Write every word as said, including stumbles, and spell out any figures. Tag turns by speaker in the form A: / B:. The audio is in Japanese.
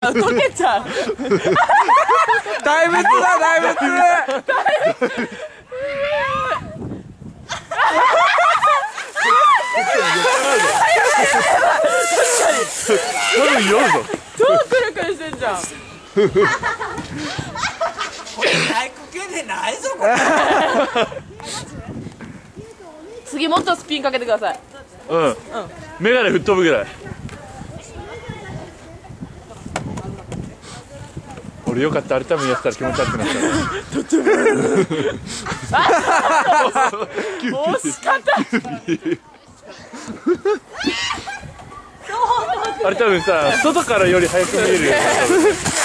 A: あ、溶けちゃう。
B: 大仏だ、大仏。
C: 多分酔うぞ。
A: 超くるくるしてんじゃん。
B: これ大工系でないぞ、これ。
A: 次もっとスピンかけてください。
C: うん。メガネ吹っ飛ぶぐらい。俺よかった、あれ多分やったら気持ち悪くなった。
A: 惜しかった。
C: あれ多分さ、外からより早く見えるよ。